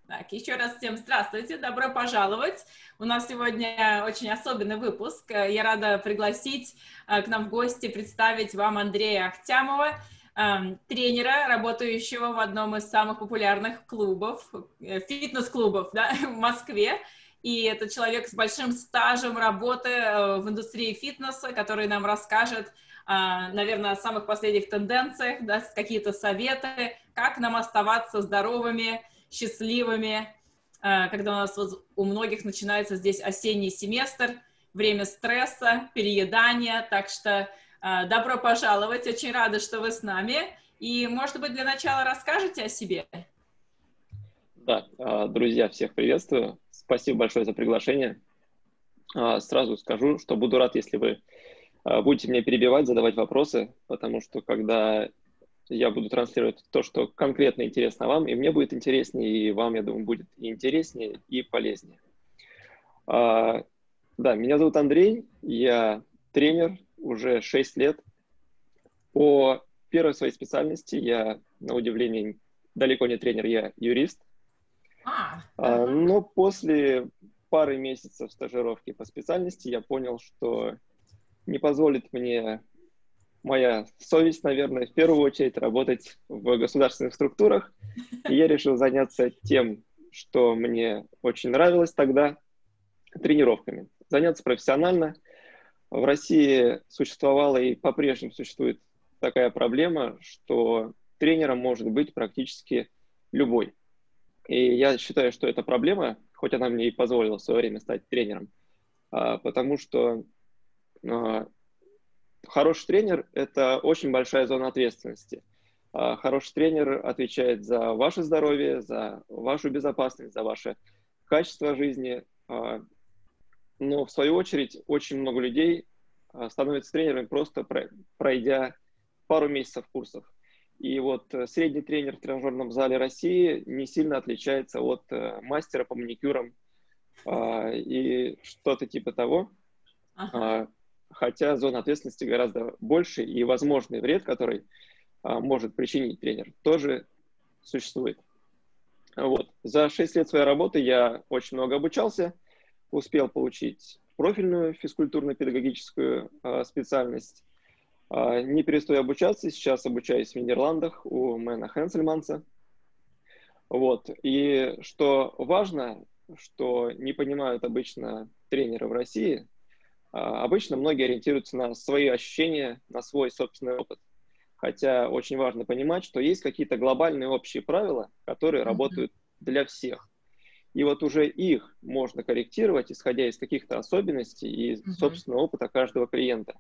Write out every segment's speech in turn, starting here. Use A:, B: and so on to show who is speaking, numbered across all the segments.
A: Так, еще раз всем здравствуйте, добро пожаловать. У нас сегодня очень особенный выпуск. Я рада пригласить к нам в гости, представить вам Андрея Ахтямова, тренера, работающего в одном из самых популярных клубов, фитнес-клубов, да, в Москве. И это человек с большим стажем работы в индустрии фитнеса, который нам расскажет, наверное, о самых последних тенденциях, даст какие-то советы, как нам оставаться здоровыми, счастливыми, когда у нас вот у многих начинается здесь осенний семестр, время стресса, переедания, так что добро пожаловать, очень рада, что вы с нами, и, может быть, для начала расскажете о себе?
B: Да, друзья, всех приветствую, спасибо большое за приглашение. Сразу скажу, что буду рад, если вы будете меня перебивать, задавать вопросы, потому что когда я буду транслировать то, что конкретно интересно вам, и мне будет интереснее, и вам, я думаю, будет и интереснее, и полезнее. Да, меня зовут Андрей, я тренер уже 6 лет. По первой своей специальности я, на удивление, далеко не тренер, я юрист. Но после пары месяцев стажировки по специальности я понял, что не позволит мне моя совесть, наверное, в первую очередь работать в государственных структурах. И я решил заняться тем, что мне очень нравилось тогда, тренировками. Заняться профессионально. В России существовала и по-прежнему существует такая проблема, что тренером может быть практически любой. И я считаю, что это проблема, хоть она мне и позволила в свое время стать тренером, потому что хороший тренер – это очень большая зона ответственности. Хороший тренер отвечает за ваше здоровье, за вашу безопасность, за ваше качество жизни. Но, в свою очередь, очень много людей становятся тренерами, просто пройдя пару месяцев курсов. И вот средний тренер в тренажерном зале России не сильно отличается от мастера по маникюрам и что-то типа того. Хотя зона ответственности гораздо больше, и возможный вред, который может причинить тренер, тоже существует. Вот. За 6 лет своей работы я очень много обучался, успел получить профильную физкультурно-педагогическую специальность. Не перестаю обучаться, сейчас обучаюсь в Нидерландах у Мэна Хенсельманса. Вот. И что важно, что не понимают обычно тренеры в России, обычно многие ориентируются на свои ощущения, на свой собственный опыт. Хотя очень важно понимать, что есть какие-то глобальные общие правила, которые работают для всех. И вот уже их можно корректировать, исходя из каких-то особенностей и собственного опыта каждого клиента.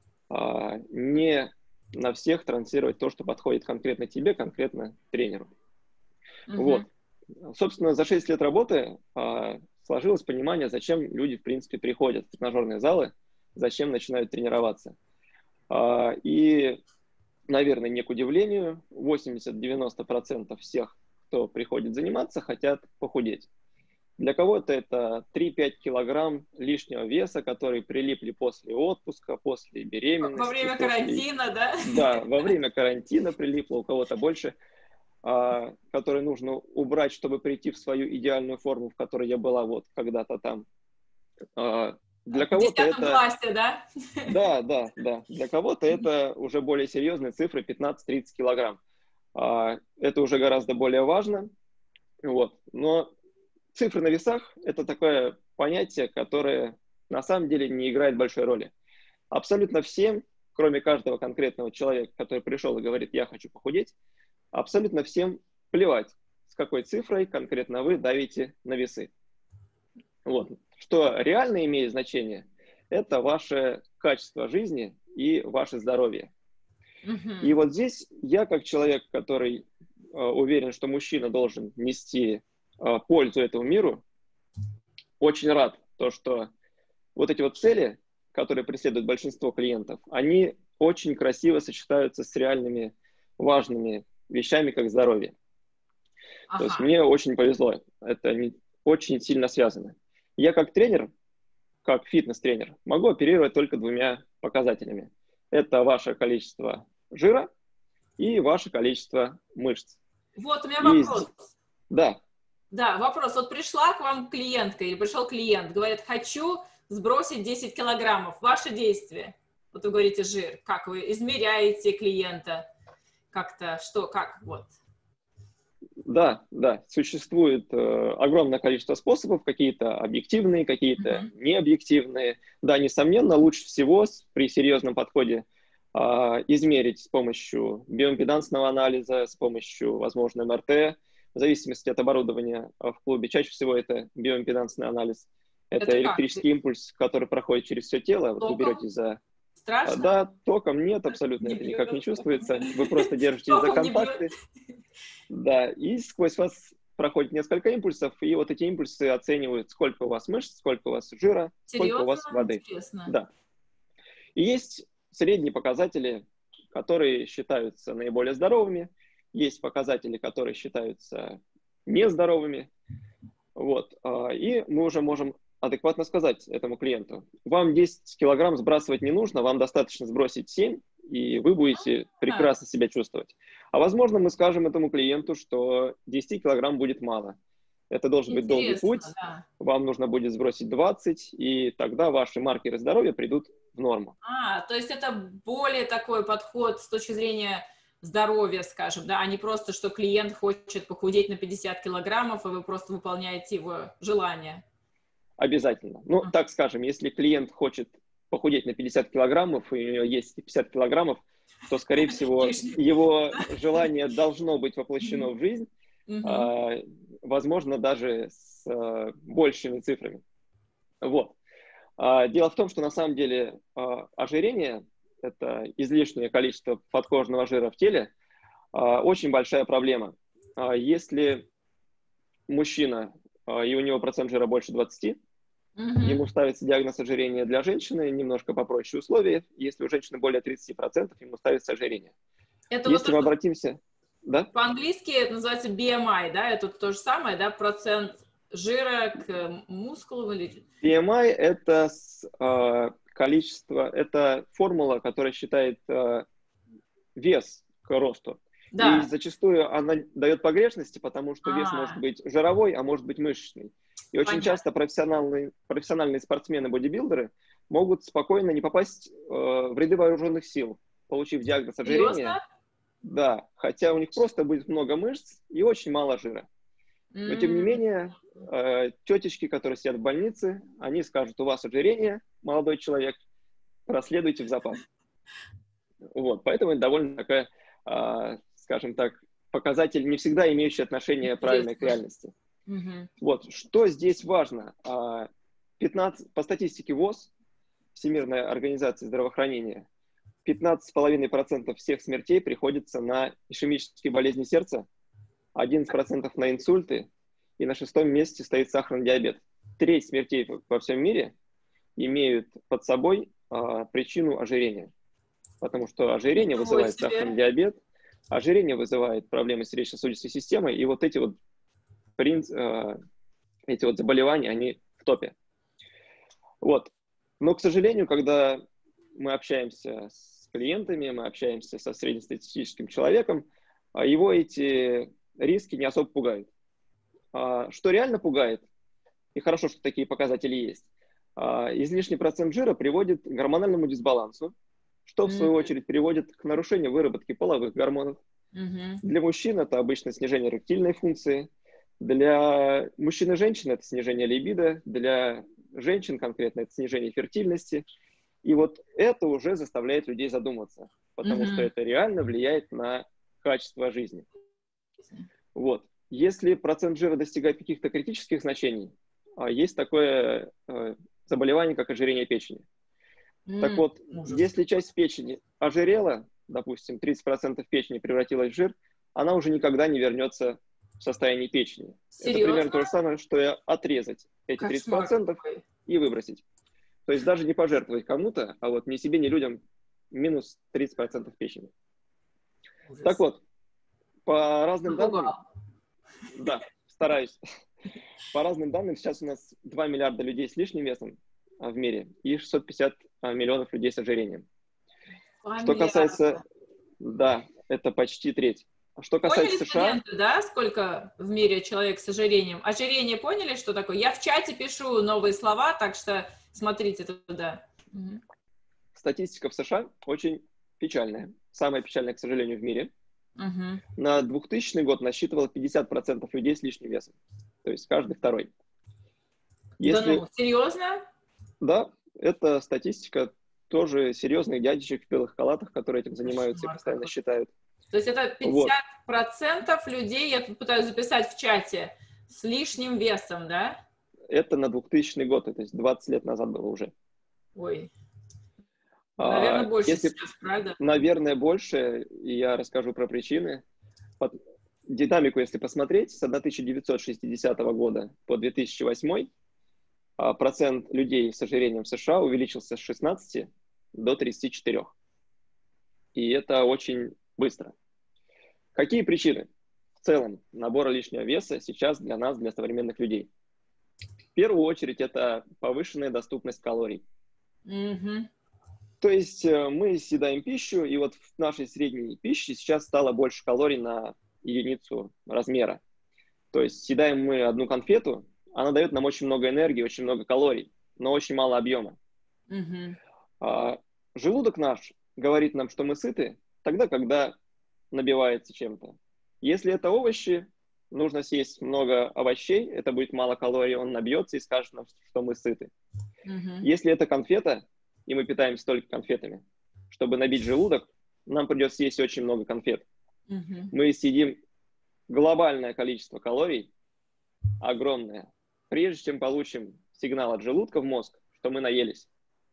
B: Не на всех транслировать то, что подходит конкретно тебе, конкретно тренеру. Вот. Собственно, за 6 лет работы сложилось понимание, зачем люди, в принципе, приходят в тренажерные залы, зачем начинают тренироваться. И, наверное, не к удивлению, 80-90% всех, кто приходит заниматься, хотят похудеть. Для кого-то это 3-5 килограмм лишнего веса, которые прилипли после отпуска, после беременности.
A: Во время карантина, да?
B: Да, во время карантина прилипло, у кого-то больше, которые нужно убрать, чтобы прийти в свою идеальную форму, в которой я была вот когда-то там. Для кого-то это...
A: классе, да?
B: Да. Для кого-то это уже более серьезные цифры, 15-30 килограмм. Это уже гораздо более важно. Вот. Но цифры на весах – это такое понятие, которое на самом деле не играет большой роли. Абсолютно всем, кроме каждого конкретного человека, который пришел и говорит «я хочу похудеть», абсолютно всем плевать, с какой цифрой конкретно вы давите на весы. Вот. Что реально имеет значение, это ваше качество жизни и ваше здоровье. И вот здесь я, как человек, который уверен, что мужчина должен нести пользу этому миру, очень рад, что вот эти вот цели, которые преследуют большинство клиентов, они очень красиво сочетаются с реальными важными вещами, как здоровье. То есть мне очень повезло, это очень сильно связано. Я как тренер, как фитнес-тренер, могу оперировать только двумя показателями. Это ваше количество жира и ваше количество мышц.
A: Вот у меня вопрос.
B: Да.
A: Да, вопрос. Вот пришла к вам клиентка или пришел клиент, говорит, хочу сбросить 10 килограммов. Ваше действие. Вот вы говорите жир. Как вы измеряете клиента? Как-то, что, как, вот.
B: Да, да, существует огромное количество способов, какие-то объективные, какие-то необъективные. Да, несомненно, лучше всего при серьезном подходе измерить с помощью биоимпедансного анализа, с помощью, возможно, МРТ, в зависимости от оборудования в клубе. Чаще всего это биоимпедансный анализ. Это
A: Это как?
B: электрический импульс, который проходит через все тело. Вот вы
A: Током?
B: берете за...
A: Страшно?
B: Да, током нет, абсолютно
A: Не
B: это никак не
A: бьет.
B: чувствуется. Вы просто держитесь за
A: Током не бьет.
B: контакты. Да, и сквозь вас проходит несколько импульсов, и вот эти импульсы оценивают, сколько у вас мышц, сколько у вас жира, сколько у вас
A: Серьезно?
B: воды.
A: Интересно.
B: Да. И есть средние показатели, которые считаются наиболее здоровыми, есть показатели, которые считаются нездоровыми. Вот. И мы уже можем адекватно сказать этому клиенту: вам 10 килограмм сбрасывать не нужно, вам достаточно сбросить 7, и вы будете прекрасно себя чувствовать. А возможно, мы скажем этому клиенту, что 10 килограмм будет мало. Это должен быть долгий путь,
A: да.
B: вам нужно будет сбросить 20, и тогда ваши маркеры здоровья придут в норму.
A: То есть это более такой подход с точки зрения здоровья, скажем, да, а не просто, что клиент хочет похудеть на 50 килограммов, и вы просто выполняете его желание.
B: Обязательно. Ну, так скажем, если клиент хочет похудеть на 50 килограммов, и у него есть 50 килограммов, то, скорее всего, его желание должно быть воплощено в жизнь, возможно, даже с большими цифрами. Вот. Дело в том, что на самом деле ожирение, это излишнее количество подкожного жира в теле, очень большая проблема. Если мужчина, и у него процент жира больше 20, ему ставится диагноз ожирения. Для женщины немножко попроще условия. Если у женщины более 30%, ему ставится ожирение.
A: Это
B: если
A: вот
B: мы обратимся... Да?
A: По-английски это называется BMI, да? Это то же самое, да? Процент жира к мускулам или...
B: BMI – это количество, это формула, которая считает вес к росту. Да. И зачастую она дает погрешности, потому что вес может быть жировой, а может быть мышечный. И очень часто профессиональные спортсмены-бодибилдеры могут спокойно не попасть в ряды вооруженных сил, получив диагноз ожирения.
A: Серьезно?
B: Да, хотя у них просто будет много мышц и очень мало жира. Но тем не менее, тетечки, которые сидят в больнице, они скажут: у вас ожирение, молодой человек, проследуйте в запас. Вот, поэтому это довольно такая, скажем так, показатель, не всегда имеющий отношение правильно к реальности. Вот, что здесь важно? 15, по статистике ВОЗ, Всемирная организация здравоохранения, 15,5% всех смертей приходится на ишемические болезни сердца, 11% на инсульты, и на 6-м месте стоит сахарный диабет. Треть смертей во всем мире имеют под собой причину ожирения. Потому что ожирение вызывает сахарный диабет, ожирение вызывает проблемы с сердечно-сосудистой системой, и вот эти вот заболевания, они в топе. Вот. Но, к сожалению, когда мы общаемся с клиентами, мы общаемся со среднестатистическим человеком, его эти риски не особо пугают. Что реально пугает, и хорошо, что такие показатели есть, излишний процент жира приводит к гормональному дисбалансу, что в свою очередь приводит к нарушению выработки половых гормонов. Для мужчин это обычно снижение эректильной функции, для мужчин и женщин это снижение либидо, для женщин конкретно это снижение фертильности. И вот это уже заставляет людей задуматься, потому что это реально влияет на качество жизни. Вот. Если процент жира достигает каких-то критических значений, есть такое заболевание, как ожирение печени. Так вот, если часть печени ожирела, допустим, 30% печени превратилась в жир, она уже никогда не вернется в состоянии печени.
A: Серьезно?
B: Это примерно то же самое, что и отрезать эти 30% и выбросить. То есть даже не пожертвовать кому-то, а вот ни себе, ни людям минус 30% печени. Ужас. Так вот, по разным данным... Да, стараюсь. По разным данным, сейчас у нас 2 миллиарда людей с лишним весом в мире и 650 миллионов людей с ожирением. Что касается... Да, это почти треть. Что касается
A: Поняли
B: США,
A: студенты, да, сколько в мире человек с ожирением? Ожирение поняли, что такое? Я в чате пишу новые слова, так что смотрите туда.
B: статистика в США очень печальная. Самая печальная, к сожалению, в мире.
A: Угу.
B: На 2000 год насчитывало 50% людей с лишним весом. То есть каждый второй.
A: Да ну, серьезно?
B: Да, это статистика тоже серьезных дядечек в белых халатах, которые этим занимаются и постоянно считают.
A: То есть это 50% людей, я тут пытаюсь записать в чате, с лишним весом, да?
B: Это на 2000 год, то есть 20 лет назад было уже.
A: Ой. Наверное, больше сейчас, правда?
B: Наверное, больше, и я расскажу про причины. Динамику, если посмотреть, с 1960 года по 2008 процент людей с ожирением в США увеличился с 16 до 34. И это очень быстро. Какие причины в целом набора лишнего веса сейчас для нас, для современных людей? В первую очередь это повышенная доступность калорий.
A: Mm-hmm.
B: То есть мы съедаем пищу, и вот в нашей средней пище сейчас стало больше калорий на единицу размера. То есть съедаем мы одну конфету, она дает нам очень много энергии, очень много калорий, но очень мало объема.
A: Mm-hmm.
B: Желудок наш говорит нам, что мы сыты, тогда, когда набивается чем-то. Если это овощи, нужно съесть много овощей, это будет мало калорий, он набьется и скажет нам, что мы сыты.
A: Mm-hmm.
B: Если это конфета, и мы питаемся только конфетами, чтобы набить желудок, нам придется съесть очень много конфет.
A: Mm-hmm.
B: Мы съедим глобальное количество калорий, огромное, прежде чем получим сигнал от желудка в мозг, что мы наелись.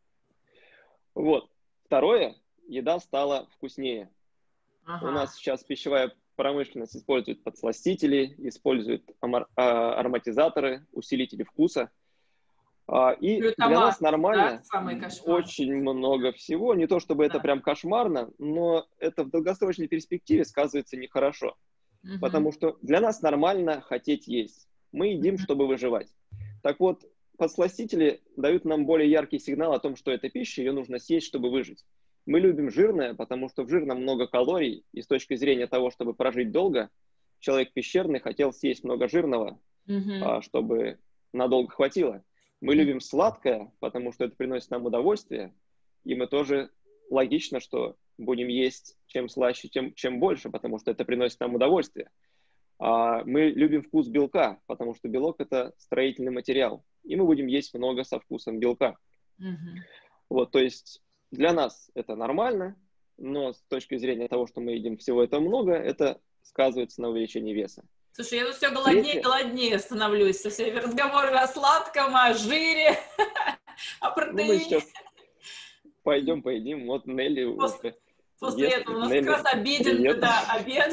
B: Вот. Второе, еда стала вкуснее. У нас сейчас пищевая промышленность использует подсластители, использует ароматизаторы, усилители вкуса. И для нас нормально,
A: да?
B: очень много всего. Не то чтобы это прям кошмарно, но это в долгосрочной перспективе сказывается нехорошо. Потому что для нас нормально хотеть есть. Мы едим, чтобы выживать. Так вот, подсластители дают нам более яркий сигнал о том, что эта пища, ее нужно съесть, чтобы выжить. Мы любим жирное, потому что в жирном много калорий, и с точки зрения того, чтобы прожить долго, человек пещерный хотел съесть много жирного, чтобы надолго хватило. Мы любим сладкое, потому что это приносит нам удовольствие, и мы тоже логично, что будем есть чем слаще, чем больше, потому что это приносит нам удовольствие. Мы любим вкус белка, потому что белок – это строительный материал, и мы будем есть много со вкусом белка. Вот, то есть для нас это нормально, но с точки зрения того, что мы едим всего этого много, это сказывается на увеличении веса.
A: Слушай, я тут все голоднее и голоднее становлюсь со всеми разговорами о сладком, о жире, о протеине.
B: Ну, мы сейчас пойдем поедим. Вот Нелли
A: после этого у нас как раз обеден, да, обед.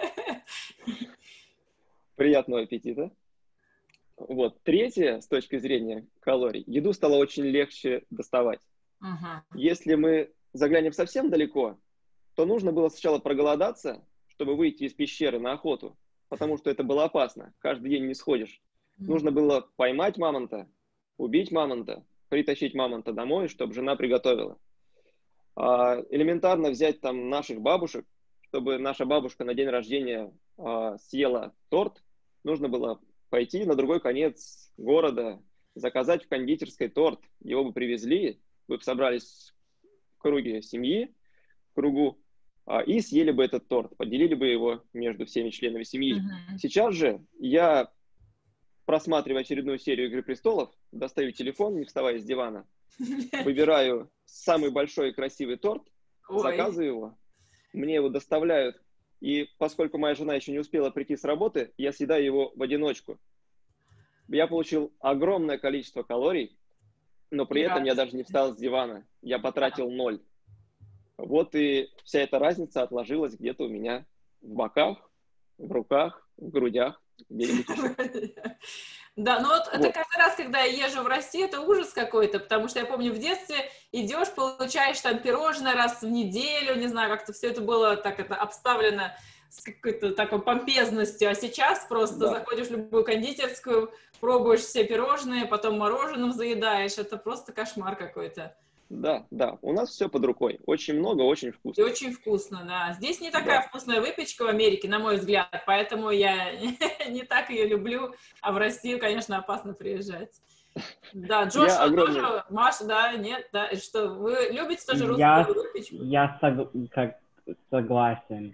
B: Приятного аппетита. Вот. Третье, с точки зрения калорий, еду стало очень легче доставать. Если мы заглянем совсем далеко, то нужно было сначала проголодаться, чтобы выйти из пещеры на охоту, потому что это было опасно. Каждый день не сходишь. Нужно было поймать мамонта, убить мамонта, притащить мамонта домой, чтобы жена приготовила. Элементарно взять там наших бабушек, чтобы наша бабушка на день рождения съела торт, нужно было пойти на другой конец города, заказать в кондитерской торт, его бы привезли, вы бы собрались в круге семьи, в кругу, и съели бы этот торт, поделили бы его между всеми членами семьи. Сейчас же я, просматривая очередную серию «Игры престолов», достаю телефон, не вставая с дивана, выбираю самый большой и красивый торт, заказываю его, мне его доставляют, и поскольку моя жена еще не успела прийти с работы, я съедаю его в одиночку. Я получил огромное количество калорий, но при этом я даже не встал с дивана, я потратил 0. Вот и вся эта разница отложилась где-то у меня в боках, в руках, в грудях, где-нибудь еще.
A: Да, ну вот это каждый раз, когда я езжу в Россию, это ужас какой-то, потому что я помню, в детстве идешь, получаешь там пирожное раз в неделю, не знаю, как-то все это было так это обставлено с какой-то такой помпезностью, а сейчас просто заходишь в любую кондитерскую, пробуешь все пирожные, потом мороженым заедаешь, это просто кошмар какой-то.
B: Да, да, у нас все под рукой. Очень много, очень
A: И
B: вкусно.
A: очень вкусно, да. Здесь не такая
B: Да.
A: вкусная выпечка в Америке, на мой взгляд, поэтому я не так ее люблю, а в Россию, конечно, опасно приезжать. Да,
B: Я
A: Джошуа
B: огромный...
A: тоже, Маша, да, нет, да, и что, вы любите тоже русскую
C: Я,
A: выпечку?
C: согласен.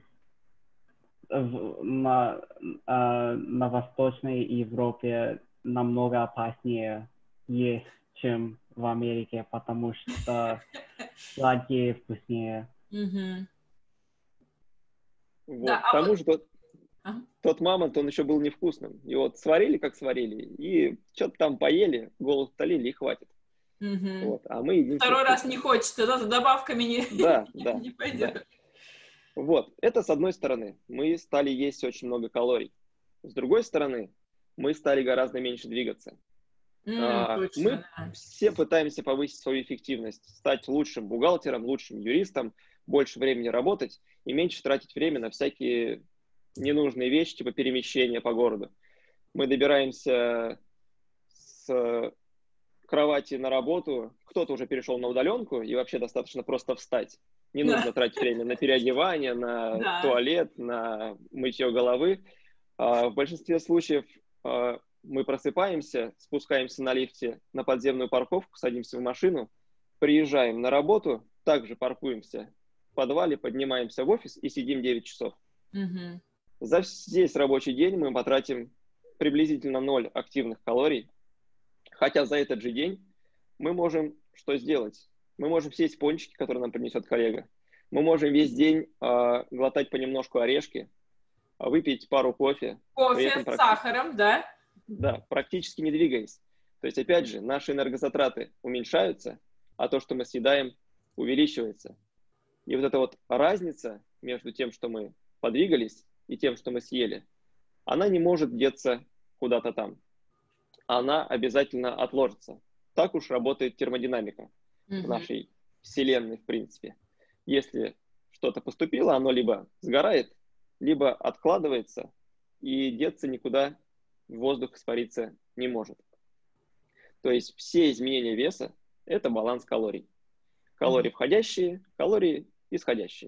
C: На Восточной Европе намного опаснее есть, чем в Америке, потому что сладкие вкуснее.
A: Мгм. Да,
B: Вот. К
A: а
B: тому
A: вот...
B: же
A: Ага.
B: тот мамонт, он еще был невкусным. И вот сварили, как сварили, и что-то там поели, голод утолили, и хватит.
A: Мгм.
B: Вот. А мы едим все
A: Второй раз не
B: вкусное.
A: хочется, да, за добавками
B: Да, да,
A: не
B: да.
A: пойдет.
B: Вот. Это с одной стороны. Мы стали есть очень много калорий. С другой стороны, мы стали гораздо меньше двигаться. Мы
A: Точно, да.
B: все пытаемся повысить свою эффективность, стать лучшим бухгалтером, лучшим юристом, больше времени работать и меньше тратить время на всякие ненужные вещи, типа перемещения по городу. Мы добираемся с кровати на работу, кто-то уже перешел на удаленку, и вообще достаточно просто встать. Не
A: Да,
B: нужно тратить время на переодевание, на
A: да.
B: туалет, на мытье головы. В большинстве случаев мы просыпаемся, спускаемся на лифте на подземную парковку, садимся в машину, приезжаем на работу, также паркуемся в подвале, поднимаемся в офис и сидим 9 часов.
A: Мгм.
B: За весь рабочий день мы потратим приблизительно 0 активных калорий, хотя за этот же день мы можем что сделать? Мы можем съесть пончики, которые нам принесет коллега. Мы можем весь день глотать понемножку орешки, выпить пару кофе, при
A: Кофе
B: этом
A: с сахаром, да?
B: практически не двигаясь. То есть, опять же, наши энергозатраты уменьшаются, а то, что мы съедаем, увеличивается. И вот эта вот разница между тем, что мы подвигались, и тем, что мы съели, она не может деться куда-то там. Она обязательно отложится. Так уж работает термодинамика в
A: Мгм.
B: нашей Вселенной, в принципе. Если что-то поступило, оно либо сгорает, либо откладывается, и деться никуда в воздух испариться не может. То есть все изменения веса – это баланс калорий. Калории
A: Мгм.
B: входящие, калории исходящие.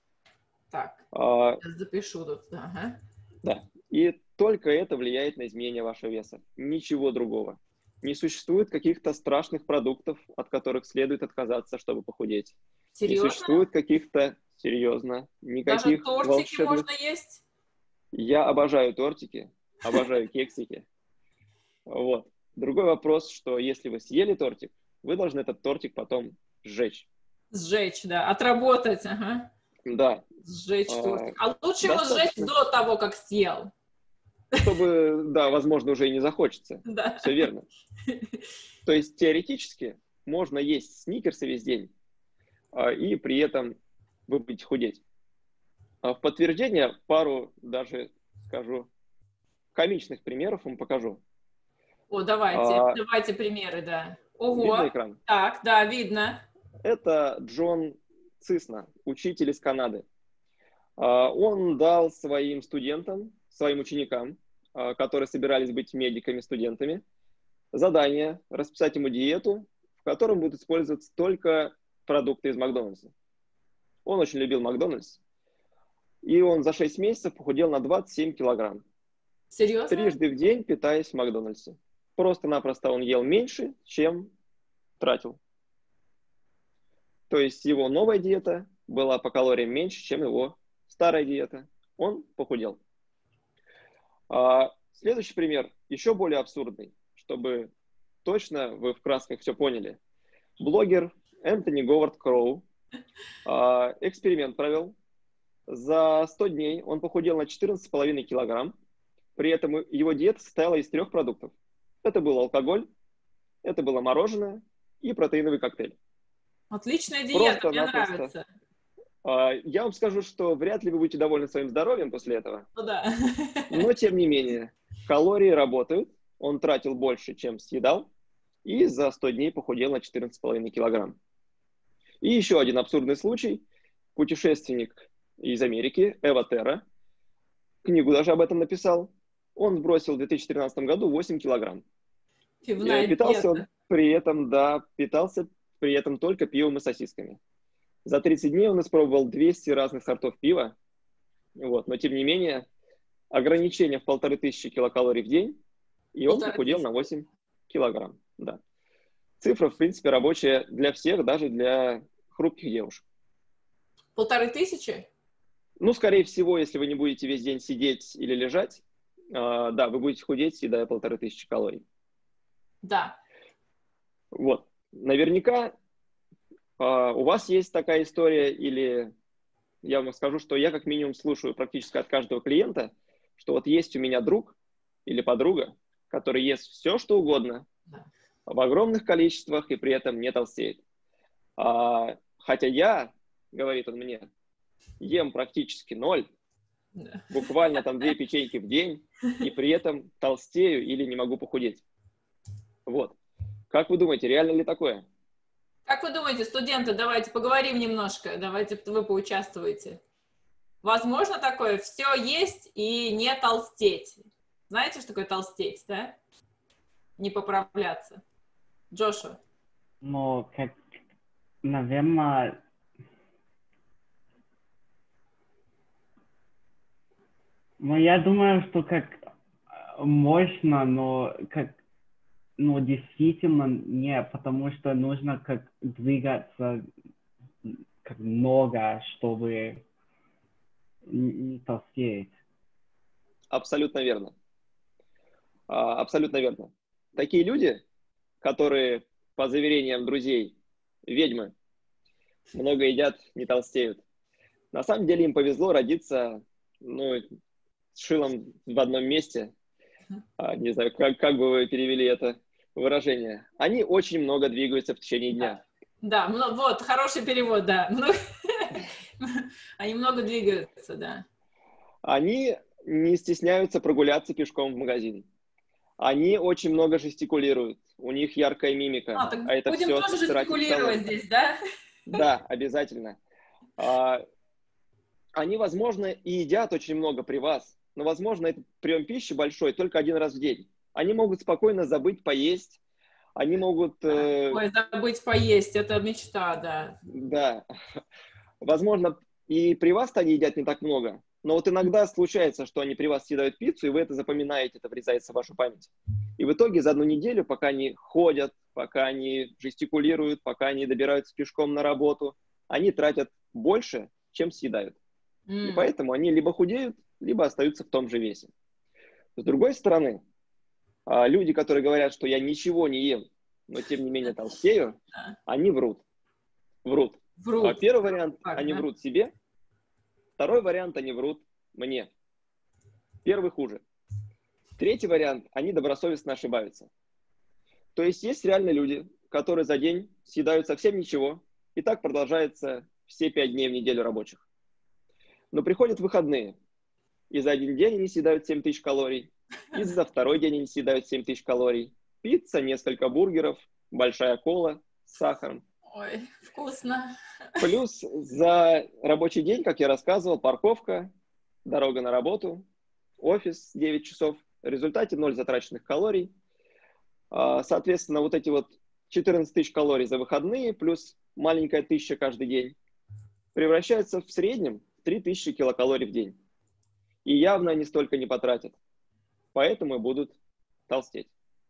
A: Так,
B: А,
A: сейчас запишу тут. Ага.
B: да. И только это влияет на изменение вашего веса. Ничего другого. Не существует каких-то страшных продуктов, от которых следует отказаться, чтобы похудеть. Не
A: Серьезно?
B: существует каких-то, серьезно,
A: Даже
B: никаких
A: тортики
B: волшебных...
A: можно есть?
B: Я обожаю тортики, обожаю кексики. Вот. Другой вопрос, что если вы съели тортик, вы должны этот тортик потом сжечь.
A: Сжечь, да. Отработать, ага.
B: Да,
A: Сжечь тортик. А лучше его сжечь
B: достаточно,
A: до того, как съел.
B: чтобы, да, возможно, уже и не захочется.
A: Да.
B: Все верно. То есть теоретически можно есть сникерсы весь день и при этом вы будете худеть. В подтверждение пару даже, скажу, комичных примеров вам покажу.
A: О, давайте,
B: А,
A: давайте примеры, да.
B: Видно
A: Ого.
B: экран?
A: Так, да, видно.
B: Это Джон Цисна, учитель из Канады. Он дал своим студентам, своим ученикам, которые собирались быть медиками-студентами, задание расписать ему диету, в котором будут использоваться только продукты из Макдональдса. Он очень любил Макдональдс, и он за 6 месяцев похудел на 27 килограмм.
A: Серьезно?
B: Трижды в день питаясь в Макдональдсе. Просто-напросто он ел меньше, чем тратил. То есть его новая диета была по калориям меньше, чем его старая диета. Он похудел. Следующий пример, еще более абсурдный, чтобы точно вы в красках все поняли. Блогер Энтони Говард Кроу эксперимент провел. За 100 дней он похудел на 14,5 килограмм. При этом его диета состояла из 3 продуктов. Это был алкоголь, это было мороженое и протеиновый коктейль.
A: Отличная диета, мне
B: Просто-напросто.
A: нравится.
B: Я вам скажу, что вряд ли вы будете довольны своим здоровьем после этого.
A: Ну да.
B: Но, тем не менее, калории работают. Он тратил больше, чем съедал. И за 100 дней похудел на 14,5 килограмм. И еще один абсурдный случай. Путешественник из Америки, Эва Терра, книгу даже об этом написал. Он сбросил в 2013 году 8 килограмм.
A: Пивная
B: Питался он
A: диета.
B: при этом, да, питался при этом только пивом и сосисками. За 30 дней он испробовал 200 разных сортов пива, вот, но тем не менее ограничение в 1500 килокалорий в день, и он похудел на 8 килограмм. Да. Цифра, в принципе, рабочая для всех, даже для хрупких девушек.
A: 1500?
B: Ну, скорее всего, если вы не будете весь день сидеть или лежать, да, вы будете худеть, съедая 1500 калорий.
A: Да.
B: Вот. Наверняка у вас есть такая история, или я вам скажу, что я как минимум слушаю практически от каждого клиента, что вот есть у меня друг или подруга, который ест все, что угодно, в огромных количествах и при этом не толстеет. Хотя я, говорит он мне, ем практически 0, буквально там 2 печеньки в день, и при этом толстею или не могу похудеть. Вот. Как вы думаете, реально ли такое?
A: Как вы думаете, студенты, давайте поговорим немножко, давайте вы поучаствуете. Возможно такое, все есть и не толстеть. Знаете, что такое толстеть, да? Не поправляться. Джошуа.
C: Ну, как, наверное, ну, я думаю, что как можно, но как, ну, действительно нет, потому что нужно как двигаться как много, чтобы не толстеть.
B: Абсолютно верно. Абсолютно верно. Такие люди, которые, по заверениям друзей, ведьмы, много едят, не толстеют. На самом деле им повезло родиться, ну, с шилом в одном месте. Не знаю, как бы вы перевели это выражение. Они очень много двигаются в течение дня.
A: Да, вот, хороший перевод, да. Они много двигаются, да.
B: Они не стесняются прогуляться пешком в магазин. Они очень много жестикулируют. У них яркая мимика.
A: Так
B: это
A: будем
B: все
A: тоже жестикулировать здесь, да?
B: Да, обязательно. Они, возможно, и едят очень много при вас, но, возможно, этот прием пищи большой только 1 раз в день. Они могут спокойно забыть поесть. Они могут...
A: Ой, забыть поесть, это мечта, да.
B: Да. Возможно, и при вас-то они едят не так много, но вот иногда случается, что они при вас съедают пиццу, и вы это запоминаете, это врезается в вашу память. И в итоге за 1 неделю, пока они ходят, пока они жестикулируют, пока они добираются пешком на работу, они тратят больше, чем съедают. И поэтому они либо худеют, либо остаются в том же весе. С другой стороны, люди, которые говорят, что я ничего не ем, но тем не менее толстею, они врут. Врут. Первый вариант, они врут себе. Второй вариант, они врут мне. Первый хуже. Третий вариант, они добросовестно ошибаются. То есть есть реально люди, которые за день съедают совсем ничего, и так продолжается все 5 дней в неделю рабочих. Но приходят выходные, и за 1 день они съедают 7000 калорий, и за 2-й день они съедают 7000 калорий. Пицца, несколько бургеров, большая кола с сахаром.
A: Ой, вкусно.
B: Плюс за рабочий день, как я рассказывал, парковка, дорога на работу, офис 9 часов. В результате 0 затраченных калорий. Соответственно, вот эти вот 14 тысяч калорий за выходные плюс маленькая 1000 каждый день превращаются в среднем в 3000 килокалорий в день. И явно они столько не потратят. Поэтому и будут толстеть.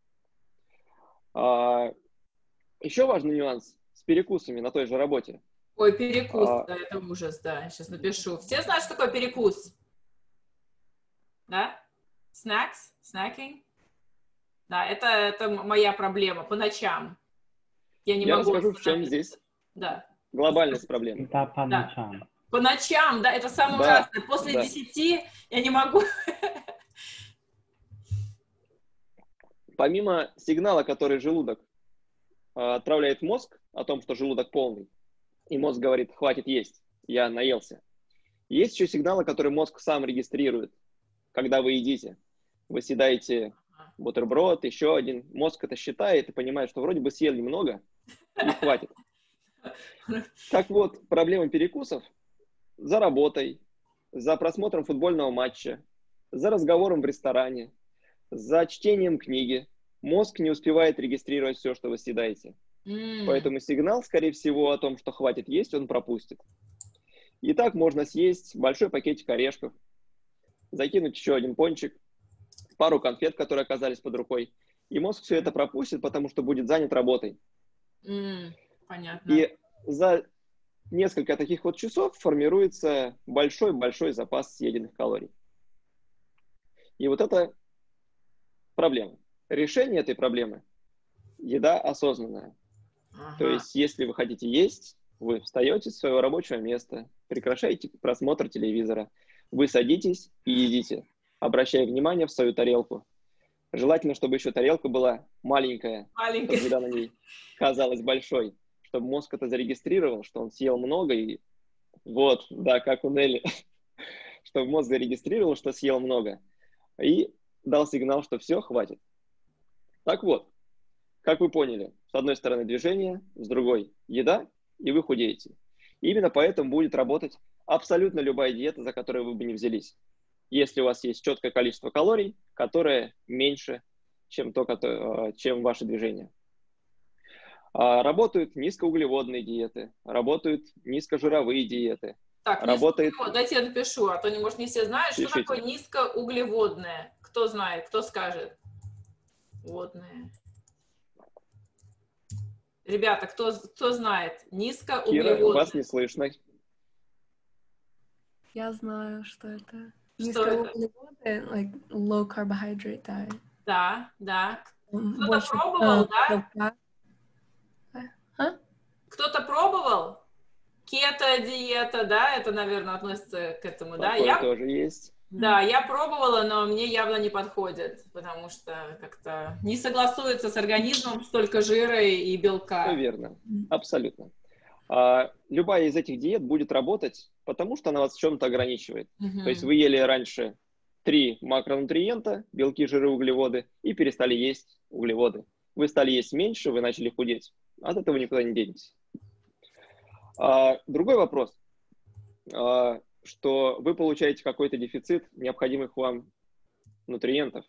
B: Еще важный нюанс с перекусами на той же работе.
A: Ой, перекус, да, это ужас, да, сейчас напишу. Все знают, что такое перекус? Да? Snacking? Да, это моя проблема по ночам. Я не могу...
B: расскажу, в чем здесь глобальность проблемы.
C: Да, по ночам.
A: Да. По ночам, да, это самое ужасное. После 10 я не могу...
B: Помимо сигнала, который желудок отправляет в мозг о том, что желудок полный, и мозг говорит, хватит есть, я наелся. Есть еще сигналы, которые мозг сам регистрирует, когда вы едите. Вы съедаете бутерброд, еще один. Мозг это считает и понимает, что вроде бы съели немного, и хватит. Так вот, проблема перекусов за работой, за просмотром футбольного матча, за разговором в ресторане, за чтением книги. Мозг не успевает регистрировать все, что вы съедаете. Поэтому сигнал, скорее всего, о том, что хватит есть, он пропустит. И так можно съесть большой пакетик орешков, закинуть еще один пончик, пару конфет, которые оказались под рукой. И мозг все это пропустит, потому что будет занят работой.
A: Понятно.
B: И за несколько таких вот часов формируется большой-большой запас съеденных калорий. И вот это проблема. Решение этой проблемы – еда осознанная. То есть, если вы хотите есть, вы встаете с своего рабочего места, прекращаете просмотр телевизора, вы садитесь и едите, обращая внимание в свою тарелку. Желательно, чтобы еще тарелка была маленькая, чтобы еда на ней казалась большой, чтобы мозг это зарегистрировал, что он съел много, и вот, да, как у Нелли, чтобы мозг зарегистрировал, что съел много, и дал сигнал, что все, хватит. Так вот, как вы поняли, с одной стороны движение, с другой еда, и вы худеете. И именно поэтому будет работать абсолютно любая диета, за которую вы бы не взялись. Если у вас есть четкое количество калорий, которое меньше, чем ваши движения. Работают низкоуглеводные диеты, работают низкожировые диеты.
A: Так, дайте я напишу, а то, может, не все знают, что такое низкоуглеводное. Кто знает, кто скажет? Водное. Ребята, кто знает? Низкоуглеводное.
B: Кира, вас не слышно.
D: Я знаю, что это.
A: Низкоуглеводное,
D: like low carbohydrate diet.
A: Да. Кто-то пробовал, да? Кто-то пробовал? Кето-диета, да? Это, наверное, относится к этому, да?
B: Такое тоже есть.
A: Да, я пробовала, но мне явно не подходит, потому что как-то не согласуется с организмом столько жира и белка.
B: Все верно, абсолютно. Любая из этих диет будет работать, потому что она вас в чем-то ограничивает. То есть вы ели раньше 3 макронутриента, белки, жиры, углеводы, и перестали есть углеводы. Вы стали есть меньше, вы начали худеть. От этого никуда не денетесь. Другой вопрос, что вы получаете какой-то дефицит необходимых вам нутриентов.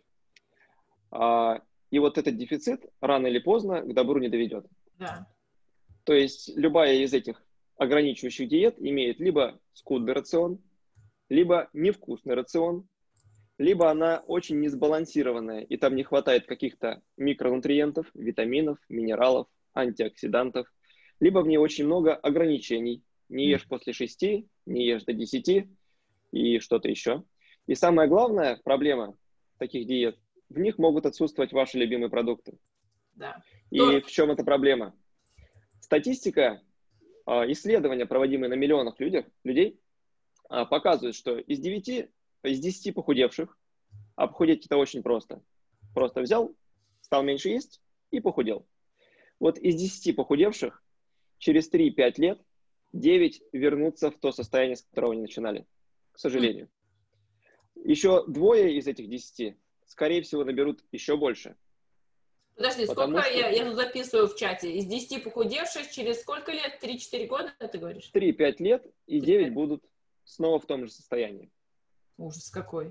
B: И вот этот дефицит рано или поздно к добру не доведет.
A: Да.
B: То есть любая из этих ограничивающих диет имеет либо скудный рацион, либо невкусный рацион, либо она очень несбалансированная, и там не хватает каких-то микронутриентов, витаминов, минералов, антиоксидантов, либо в ней очень много ограничений. Не ешь после 6, не ешь до 10 и что-то еще. И самая главная проблема таких диет, в них могут отсутствовать ваши любимые продукты.
A: Да.
B: И в чем эта проблема? Статистика, исследования, проводимые на миллионах людей, показывают, что из 10 похудевших, а похудеть это очень просто. Просто взял, стал меньше есть и похудел. Вот из 10 похудевших через 3-5 лет 9 вернутся в то состояние, с которого они начинали, к сожалению. Еще 2 из этих 10, скорее всего, наберут еще больше.
A: Подожди, сколько я тут записываю в чате? Из 10 похудевших через сколько лет? 3-4 года, ты говоришь?
B: 3-5 лет, и 9 будут снова в том же состоянии.
A: Ужас какой.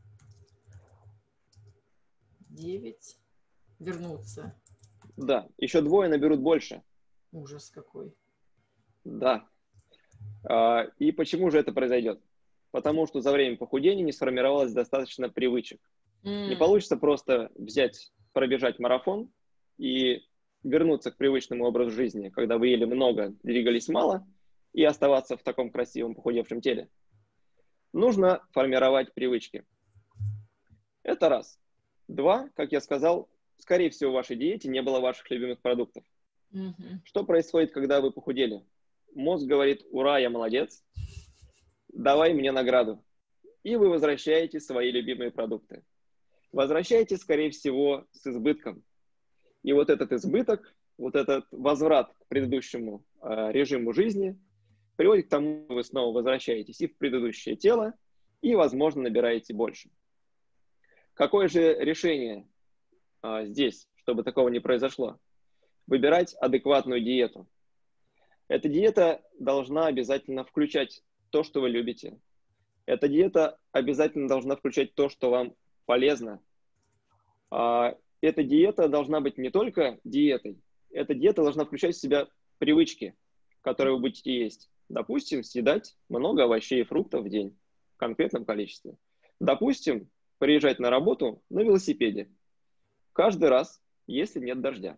A: 9 вернутся.
B: Да, еще 2 наберут больше.
A: Ужас какой.
B: Да. И почему же это произойдет? Потому что за время похудения не сформировалось достаточно привычек. Не получится просто взять, пробежать марафон и вернуться к привычному образу жизни, когда вы ели много, двигались мало, и оставаться в таком красивом похудевшем теле. Нужно формировать привычки. Это раз. 2, как я сказал, скорее всего, в вашей диете не было ваших любимых продуктов. Что происходит, когда вы похудели? Мозг говорит: ура, я молодец, давай мне награду. И вы возвращаете свои любимые продукты. Возвращаете, скорее всего, с избытком. И вот этот избыток, вот этот возврат к предыдущему режиму жизни приводит к тому, что вы снова возвращаетесь и в предыдущее тело, и, возможно, набираете больше. Какое же решение здесь, чтобы такого не произошло? Выбирать адекватную диету. Эта диета должна обязательно включать то, что вы любите. Эта диета обязательно должна включать то, что вам полезно. Эта диета должна быть не только диетой, эта диета должна включать в себя привычки, которые вы будете есть. Допустим, съедать много овощей и фруктов в день в конкретном количестве. Допустим, приезжать на работу на велосипеде каждый раз, если нет дождя.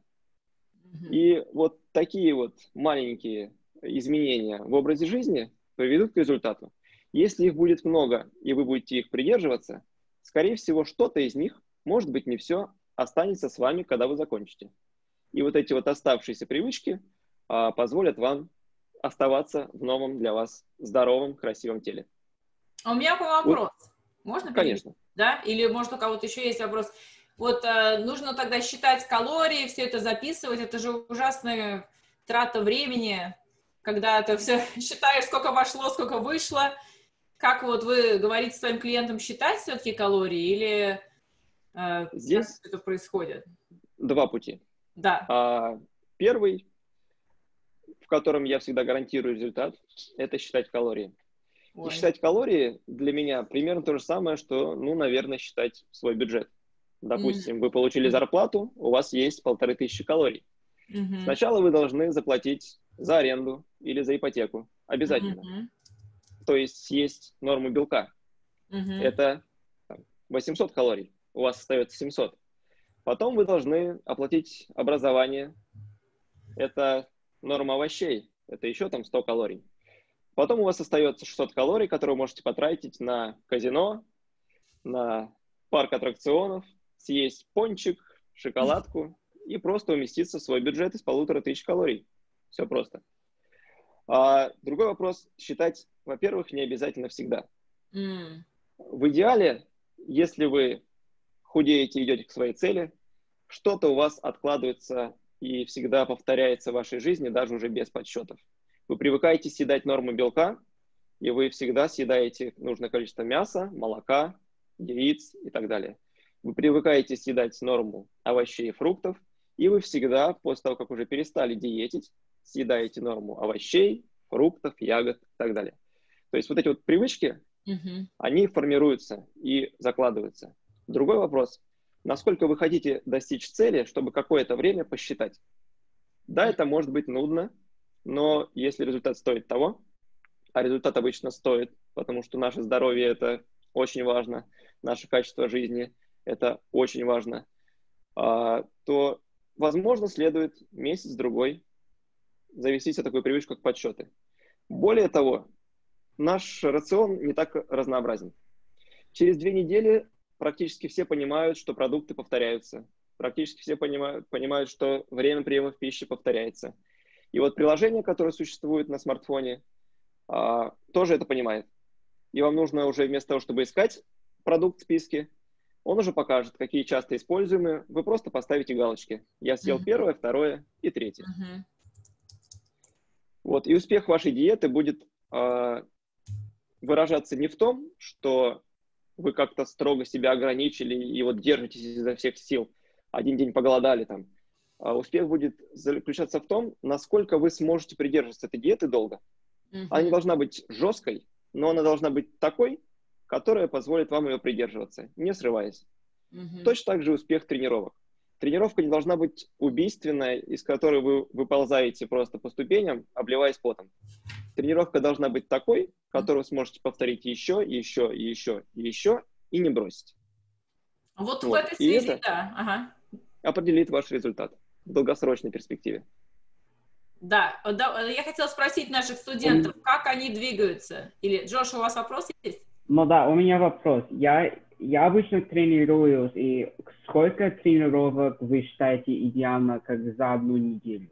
B: И вот такие вот маленькие изменения в образе жизни приведут к результату. Если их будет много, и вы будете их придерживаться, скорее всего, что-то из них, может быть, не все, останется с вами, когда вы закончите. И вот эти вот оставшиеся привычки позволят вам оставаться в новом для вас здоровом, красивом теле.
A: А у меня такой вопрос. Можно перейти?
B: Конечно.
A: Да? Или, может, у кого-то еще есть вопрос? Вот нужно тогда считать калории, все это записывать. Это же ужасная трата времени, когда ты все считаешь, сколько вошло, сколько вышло. Как вот вы говорите своим клиентам считать все-таки калории или
B: Здесь
A: как это происходит?
B: два пути.
A: Да.
B: Первый, в котором я всегда гарантирую результат, это считать калории. И считать калории для меня примерно то же самое, что, наверное, считать свой бюджет. Допустим, вы получили зарплату, у вас есть 1500 калорий. Сначала вы должны заплатить за аренду или за ипотеку. Обязательно. То есть съесть норму белка. Это 800 калорий. У вас остается 700. Потом вы должны оплатить образование. Это норма овощей. Это еще там 100 калорий. Потом у вас остается 600 калорий, которые вы можете потратить на казино, на парк аттракционов, съесть пончик, шоколадку и просто уместиться в свой бюджет из 1500 калорий. Все просто. Другой вопрос. Считать, во-первых, не обязательно всегда. В идеале, если вы худеете и идете к своей цели, что-то у вас откладывается и всегда повторяется в вашей жизни, даже уже без подсчетов. Вы привыкаете съедать норму белка, и вы всегда съедаете нужное количество мяса, молока, яиц и так далее. Вы привыкаете съедать норму овощей и фруктов, и вы всегда, после того, как уже перестали диетить, съедаете норму овощей, фруктов, ягод и так далее. То есть вот эти вот привычки, они формируются и закладываются. Другой вопрос. Насколько вы хотите достичь цели, чтобы какое-то время посчитать? Да, это может быть нудно, но если результат стоит того, а результат обычно стоит, потому что наше здоровье – это очень важно, наше качество жизни – это очень важно, то, возможно, следует месяц-другой завести себе такую привычку, как подсчеты. Более того, наш рацион не так разнообразен. Через 2 недели практически все понимают, что продукты повторяются. Практически все понимают, что время приема пищи повторяется. И вот приложение, которое существует на смартфоне, тоже это понимает. И вам нужно уже вместо того, чтобы искать продукт в списке, он уже покажет, какие часто используемые. Вы просто поставите галочки. Я съел первое, второе и третье. Вот. И успех вашей диеты будет выражаться не в том, что вы как-то строго себя ограничили и вот держитесь изо всех сил. Один день поголодали там. Успех будет заключаться в том, насколько вы сможете придерживаться этой диеты долго. Она не должна быть жесткой, но она должна быть такой, которая позволит вам ее придерживаться, не срываясь. Точно так же успех тренировок. Тренировка не должна быть убийственная, из которой вы выползаете просто по ступеням, обливаясь потом. Тренировка должна быть такой, которую сможете повторить еще, и еще, и еще, и еще, и не бросить.
A: Вот в этой связи, да. Ага.
B: Определит ваш результат в долгосрочной перспективе.
A: Да, я хотела спросить наших студентов, как они двигаются? Или, Джош, у вас вопрос есть?
C: Ну да, у меня вопрос. Я обычно тренируюсь, и сколько тренировок вы считаете идеально как за 1 неделю?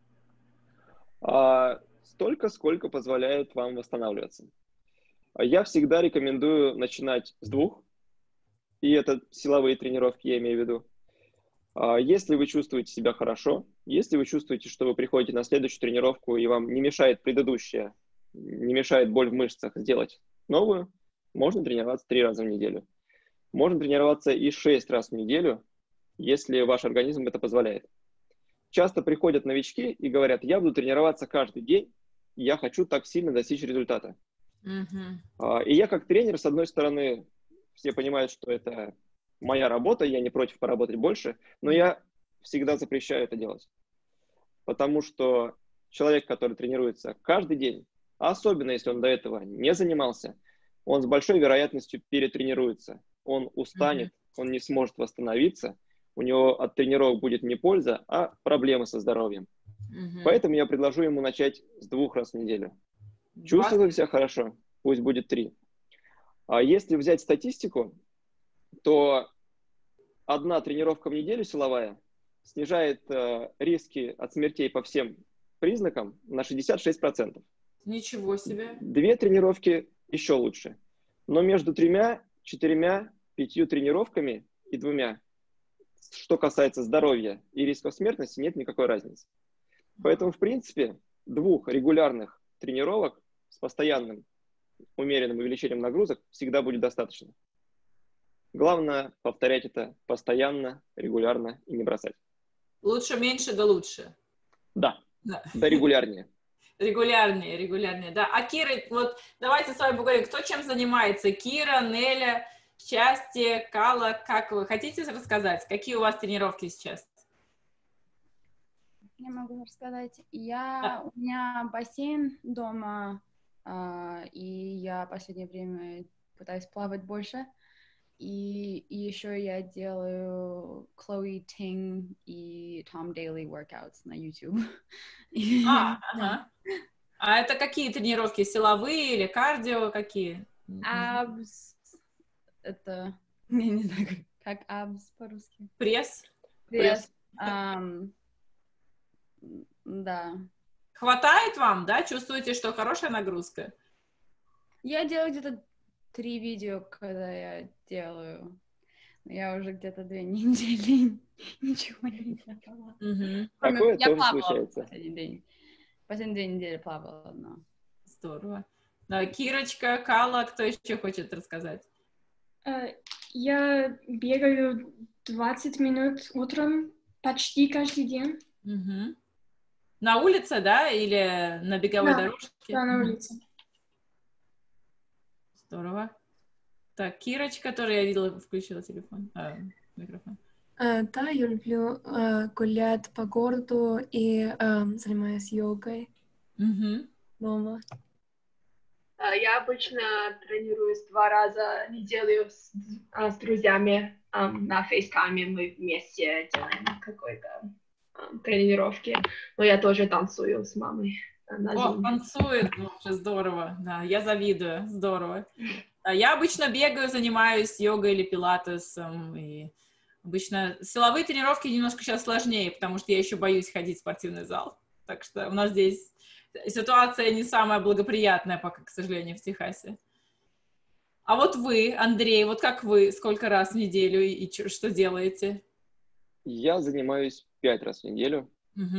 B: Столько, сколько позволяет вам восстанавливаться. Я всегда рекомендую начинать с 2, и это силовые тренировки, я имею в виду. Если вы чувствуете себя хорошо, если вы чувствуете, что вы приходите на следующую тренировку, и вам не мешает предыдущая, не мешает боль в мышцах сделать новую, можно тренироваться 3 раза в неделю. Можно тренироваться и 6 раз в неделю, если ваш организм это позволяет. Часто приходят новички и говорят: я буду тренироваться каждый день, я хочу так сильно достичь результата. И я как тренер, с одной стороны, все понимают, что это моя работа, я не против поработать больше, но я всегда запрещаю это делать. потому что человек, который тренируется каждый день, а особенно если он до этого не занимался, он с большой вероятностью перетренируется. Он устанет, он не сможет восстановиться, у него от тренировок будет не польза, а проблемы со здоровьем. Поэтому я предложу ему начать с 2 раз в неделю. Чувствует ли себя хорошо? Пусть будет 3. А если взять статистику, то 1 тренировка в неделю силовая снижает риски от смертей по всем признакам на 66%.
A: Ничего себе.
B: 2 тренировки еще лучше. Но между 3, 4, 5 тренировками и 2, что касается здоровья и рисков смертности, нет никакой разницы. Поэтому, в принципе, 2 регулярных тренировок с постоянным умеренным увеличением нагрузок всегда будет достаточно. Главное повторять это постоянно, регулярно и не бросать.
A: Лучше меньше, да лучше.
B: Да, да регулярнее.
A: Регулярнее, да. А Кира, вот давайте с вами поговорим, кто чем занимается? Кира, Неля, Счастье, Кала, как вы? Хотите рассказать, какие у вас тренировки сейчас?
E: Я могу рассказать. У меня бассейн дома, и я в последнее время пытаюсь плавать больше. И еще я делаю Chloe Ting и Tom Daly workouts на YouTube.
A: А это какие тренировки? Силовые или кардио? Какие?
E: Abs. Это... Я не знаю, как abs по-русски.
A: Пресс?
E: Пресс. Да.
A: Хватает вам, да? Чувствуете, что хорошая нагрузка?
E: Я делаю где-то 3 видео, когда я делаю. Я уже где-то 2 недели ничего не делала.
B: Такое
E: Я
B: тоже
E: плавала
B: случается.
E: последние 2 недели плавала, но...
A: Здорово. Да, Кирочка, Кала, кто еще хочет рассказать?
F: Я бегаю 20 минут утром почти каждый день.
A: На улице, да? Или на беговой дорожке?
F: Да, на улице.
A: Здорово. Так, Кирочка, которая, я видела, включила телефон, микрофон.
D: Да, я люблю гулять по городу и занимаюсь йогой дома.
G: Я обычно тренируюсь 2 раза в неделю с друзьями на FaceTime. Мы вместе делаем какой-то тренировки. Но я тоже танцую с мамой.
A: Танцует, вообще здорово. Да, я завидую, здорово. Я обычно бегаю, занимаюсь йогой или пилатесом. И обычно силовые тренировки немножко сейчас сложнее, потому что я еще боюсь ходить в спортивный зал. Так что у нас здесь ситуация не самая благоприятная пока, к сожалению, в Техасе. А вот вы, Андрей, вот как вы, сколько раз в неделю и что делаете?
B: Я занимаюсь 5 раз в неделю,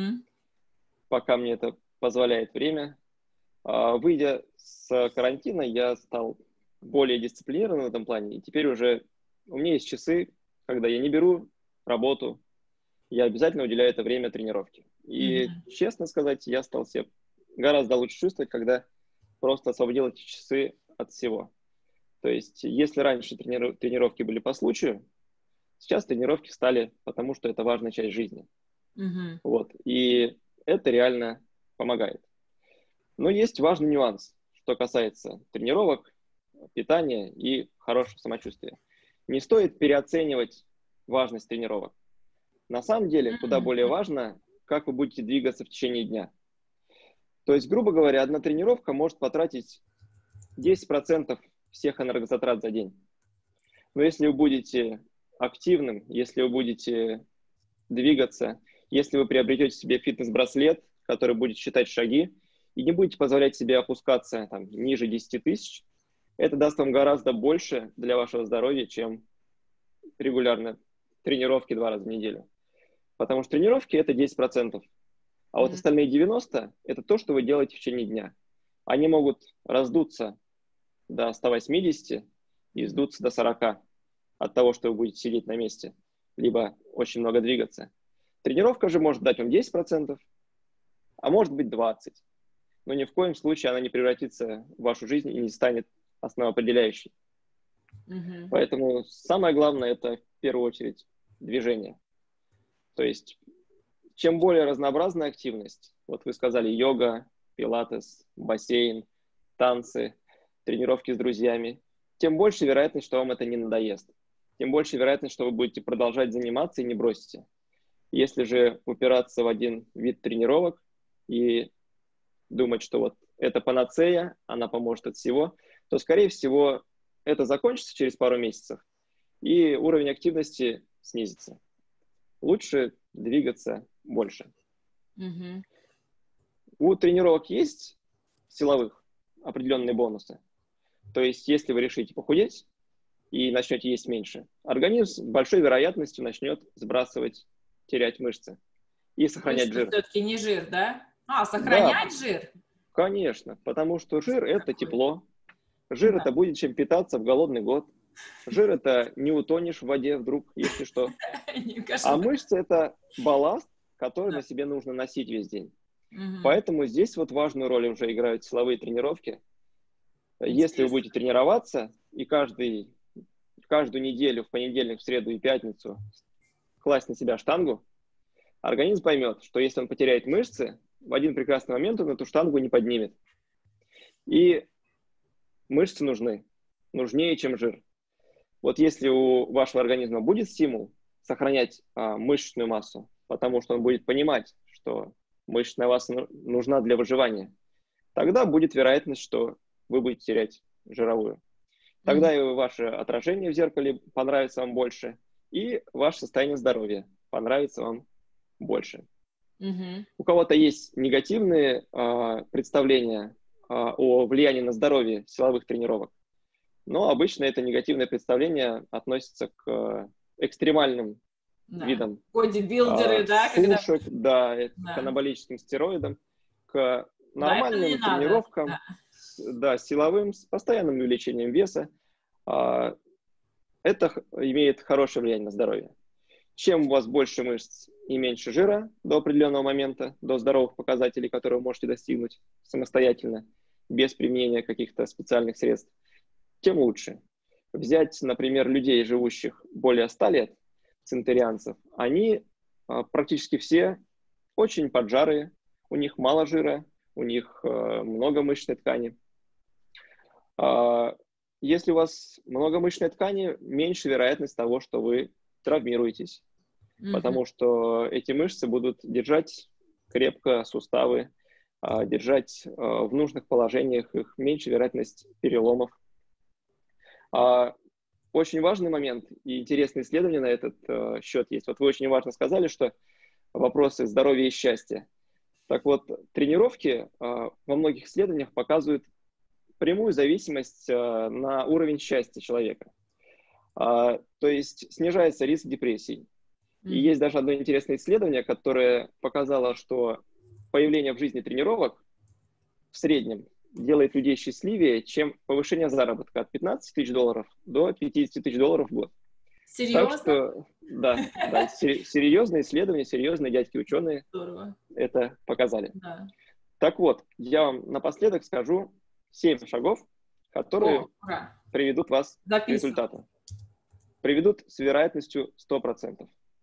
B: пока мне это позволяет время. Выйдя с карантина, я стал более дисциплинированным в этом плане, и теперь уже у меня есть часы, когда я не беру работу, я обязательно уделяю это время тренировке. И, честно сказать, я стал себя гораздо лучше чувствовать, когда просто освободил эти часы от всего. То есть, если раньше тренировки были по случаю, сейчас тренировки стали потому, что это важная часть жизни. Вот. И это реально помогает. Но есть важный нюанс, что касается тренировок, питания и хорошего самочувствия. Не стоит переоценивать важность тренировок. На самом деле, куда более важно, как вы будете двигаться в течение дня. То есть, грубо говоря, одна тренировка может потратить 10% всех энергозатрат за день. Но если вы будете активным, если вы будете двигаться, если вы приобретете себе фитнес-браслет, который будет считать шаги, и не будете позволять себе опускаться ниже 10 тысяч, это даст вам гораздо больше для вашего здоровья, чем регулярно тренировки 2 раза в неделю. Потому что тренировки – это 10%. А вот остальные 90% – это то, что вы делаете в течение дня. Они могут раздуться до 180 и сдуться до 40 от того, что вы будете сидеть на месте, либо очень много двигаться. Тренировка же может дать вам 10%, а может быть 20%. Но ни в коем случае она не превратится в вашу жизнь и не станет основоопределяющей. Поэтому самое главное – это в первую очередь движение. То есть чем более разнообразная активность, вот вы сказали йога, пилатес, бассейн, танцы, тренировки с друзьями, тем больше вероятность, что вам это не надоест. Тем больше вероятность, что вы будете продолжать заниматься и не бросите. Если же упираться в один вид тренировок и думать, что вот это панацея, она поможет от всего, то, скорее всего, это закончится через пару месяцев, и уровень активности снизится. Лучше двигаться больше.
A: Мгм.
B: У тренировок есть силовых определенные бонусы. То есть, если вы решите похудеть и начнете есть меньше, организм с большой вероятностью начнет сбрасывать, терять мышцы и сохранять
A: Мышцы
B: жир.
A: все-таки не жир, да?
B: Да,
A: Сохранять жир?
B: конечно, потому что жир – это
A: Такой.
B: тепло, жир –
A: Да.
B: это будет чем питаться в голодный год, жир – это не утонешь в воде вдруг, если что.
A: Не
B: А
A: кошмар.
B: мышцы – это балласт, который
A: Да.
B: на себе нужно носить весь день.
A: Мгм.
B: Поэтому здесь вот важную роль уже играют силовые тренировки. Если вы будете тренироваться и каждую неделю, в понедельник, в среду и пятницу класть на себя штангу, организм поймет, что если он потеряет мышцы, в один прекрасный момент он эту штангу не поднимет. И мышцы нужны, нужнее, чем жир. Вот если у вашего организма будет стимул сохранять мышечную массу, потому что он будет понимать, что мышечная масса нужна для выживания, тогда будет вероятность, что вы будете терять жировую. Тогда и ваше отражение в зеркале понравится вам больше, и ваше состояние здоровья понравится вам больше.
A: Мгм.
B: У кого-то есть негативные представления о влиянии на здоровье силовых тренировок, но обычно это негативное представление относится к экстремальным
A: Да.
B: видам
A: Бодибилдеры, да, когда...
B: сушек, да,
A: Да.
B: к анаболическим стероидам, к
A: Да, это
B: нормальным
A: не надо.
B: тренировкам,
A: Да.
B: да, силовым, с постоянным увеличением веса. Это имеет хорошее влияние на здоровье. Чем у вас больше мышц и меньше жира до определенного момента, до здоровых показателей, которые вы можете достигнуть самостоятельно, без применения каких-то специальных средств, тем лучше. Взять, например, людей, живущих более 100 лет, центурианцев, они практически все очень поджарые, у них мало жира, у них много мышечной ткани. Если у вас много мышечной ткани, меньше вероятность того, что вы травмируетесь, потому что эти мышцы будут держать крепко суставы, держать в нужных положениях, их меньше вероятность переломов. Очень важный момент и интересное исследование на этот счет есть. Вот вы очень важно сказали, что вопросы здоровья и счастья. Так вот, тренировки во многих исследованиях показывают прямую зависимость на уровень счастья человека. То есть снижается риск депрессий. И есть даже одно интересное исследование, которое показало, что появление в жизни тренировок в среднем делает людей счастливее, чем повышение заработка от 15 тысяч долларов до 50 тысяч долларов в год.
A: Серьезно?
B: Так что, да, серьезные исследования, серьезные дядьки-ученые это показали.
A: Да.
B: Так вот, я вам напоследок скажу 7 шагов, которые приведут вас к результату. Приведут с вероятностью 100%.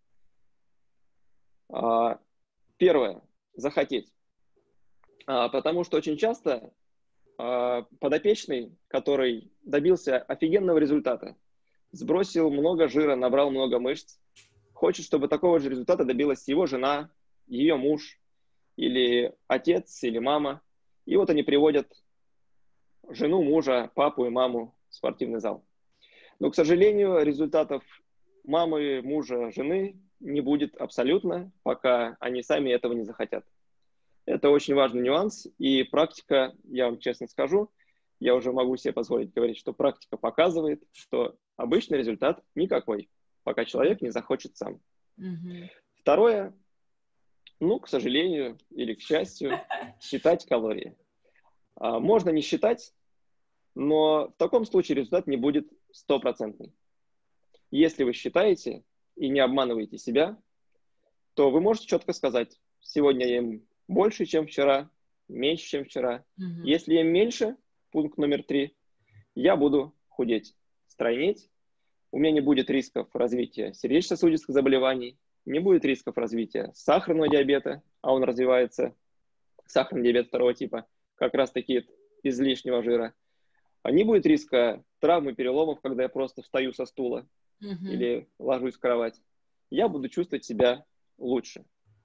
B: Первое. Захотеть. Потому что очень часто подопечный, который добился офигенного результата, сбросил много жира, набрал много мышц, хочет, чтобы такого же результата добилась его жена, ее муж, или отец, или мама. И вот они приводят жену, мужа, папу и маму в спортивный зал. Но, к сожалению, результатов мамы, мужа, жены не будет абсолютно, пока они сами этого не захотят. Это очень важный нюанс, и практика, я вам честно скажу, я уже могу себе позволить говорить, что практика показывает, что обычный результат никакой, пока человек не захочет сам. Второе, к сожалению или к счастью, считать калории. Можно не считать, но в таком случае результат не будет 100%. Если вы считаете и не обманываете себя, то вы можете четко сказать: сегодня я ем больше, чем вчера, меньше, чем вчера. Если ем меньше, пункт номер 3, я буду худеть, стройнеть, у меня не будет рисков развития сердечно-сосудистых заболеваний, не будет рисков развития сахарного диабета, а он развивается, сахарный диабет второго типа, как раз-таки излишнего жира. Не будет риска травм и переломов, когда я просто встаю со стула или ложусь в кровать. Я буду чувствовать себя лучше.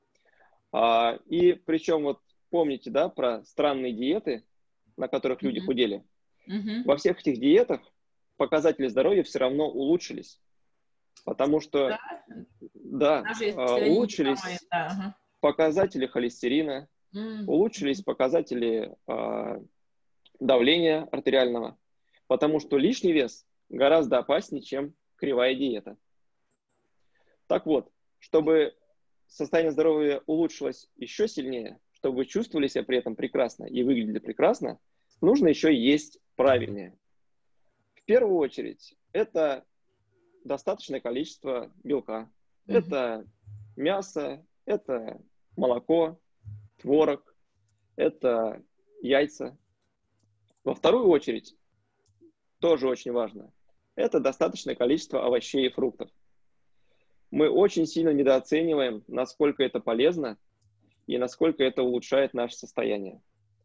B: И причем вот помните, да, про странные диеты, на которых люди худели? Во всех этих диетах показатели здоровья все равно улучшились. Потому что, улучшились показатели холестерина, улучшились показатели давления артериального, потому что лишний вес гораздо опаснее, чем кривая диета. Так вот, чтобы состояние здоровья улучшилось еще сильнее, чтобы вы чувствовали себя при этом прекрасно и выглядели прекрасно, нужно еще есть правильнее. В первую очередь, это достаточное количество белка. Это мясо, это молоко, творог, это яйца. Во вторую очередь, тоже очень важно, это достаточное количество овощей и фруктов. Мы очень сильно недооцениваем, насколько это полезно и насколько это улучшает наше состояние.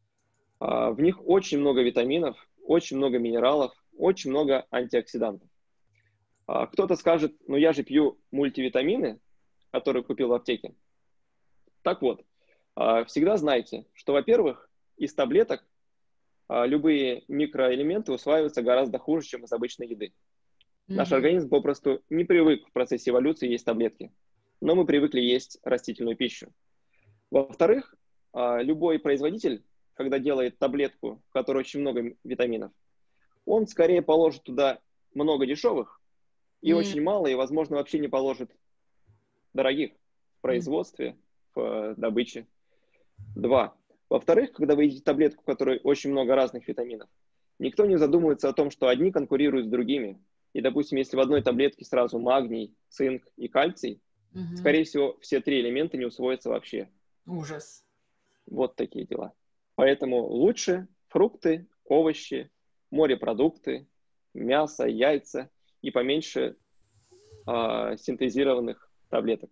B: В них очень много витаминов, очень много минералов, очень много антиоксидантов. Кто-то скажет, ну я же пью мультивитамины, которые купил в аптеке. Так вот, всегда знайте, что, во-первых, из таблеток любые микроэлементы усваиваются гораздо хуже, чем из обычной еды. Наш организм попросту не привык в процессе эволюции есть таблетки, но мы привыкли есть растительную пищу. Во-вторых, любой производитель, когда делает таблетку, в которой очень много витаминов, он скорее положит туда много дешевых и очень мало, и, возможно, вообще не положит дорогих в производстве, в добыче. 2. Во-вторых, когда вы едите таблетку, в которой очень много разных витаминов, никто не задумывается о том, что одни конкурируют с другими. И, допустим, если в одной таблетке сразу магний, цинк и кальций, скорее всего, все три элемента не усвоятся вообще.
A: Ужас.
B: Вот такие дела. Поэтому лучше фрукты, овощи, морепродукты, мясо, яйца и поменьше синтезированных таблеток.